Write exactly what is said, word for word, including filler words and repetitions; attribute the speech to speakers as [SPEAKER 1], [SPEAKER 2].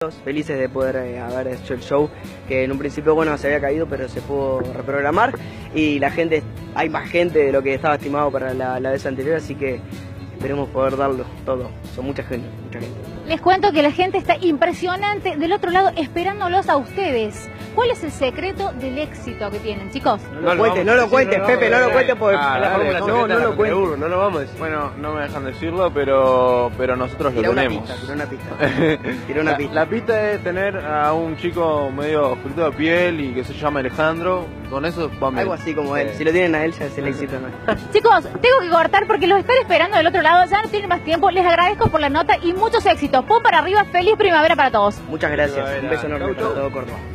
[SPEAKER 1] Felices de poder eh, haber hecho el show, que en un principio bueno se había caído, pero se pudo reprogramar y la gente, hay más gente de lo que estaba estimado para la, la vez anterior, así que esperemos poder darlo todo. Son mucha gente, mucha gente.
[SPEAKER 2] Les cuento que la gente está impresionante del otro lado esperándolos a ustedes. ¿Cuál es el secreto del éxito que tienen, chicos?
[SPEAKER 1] No lo cuentes, no lo cuentes, Pepe, no lo cuentes porque
[SPEAKER 3] Ah,
[SPEAKER 1] la
[SPEAKER 3] dale,
[SPEAKER 1] fórmula no, no lo cuentes.
[SPEAKER 3] no lo vamos a decir. Bueno, no me dejan decirlo, pero pero nosotros lo
[SPEAKER 1] Tira una
[SPEAKER 3] tenemos.
[SPEAKER 1] pista, tira una pista. Tira una
[SPEAKER 3] la,
[SPEAKER 1] pista.
[SPEAKER 3] la pista es tener a un chico medio oscurito de piel y que se llama Alejandro. Con eso vamos.
[SPEAKER 1] Algo así como él. Si lo tienen a él ya es el éxito, ¿no?
[SPEAKER 2] Chicos, tengo que cortar porque los están esperando del otro lado. Ya no tienen más tiempo. Les agradezco por la nota y muchos éxitos. Pum para arriba, feliz primavera para todos.
[SPEAKER 1] Muchas gracias.
[SPEAKER 3] Primavera.
[SPEAKER 1] Un beso enorme
[SPEAKER 3] Chau,
[SPEAKER 1] para
[SPEAKER 3] chau.
[SPEAKER 1] todo Córdoba.